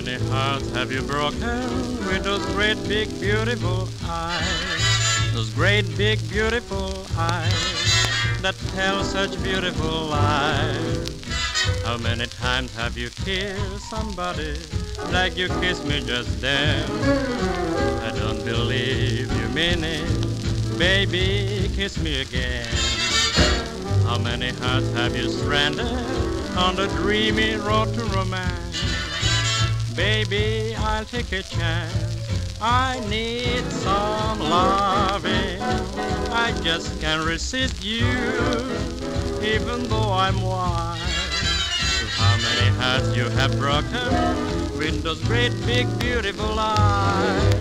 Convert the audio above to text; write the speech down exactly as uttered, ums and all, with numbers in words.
many hearts have you broken with those great big beautiful eyes? Those great big beautiful eyes that tell such beautiful lies. How many times have you kissed somebody like you kissed me just then? I don't believe you mean it, baby, kiss me again. How many hearts have you stranded on the dreamy road to romance? Baby, I'll take a chance. I need some loving. I just can't resist you, even though I'm wise. How many hearts you have broken with those great big beautiful eyes?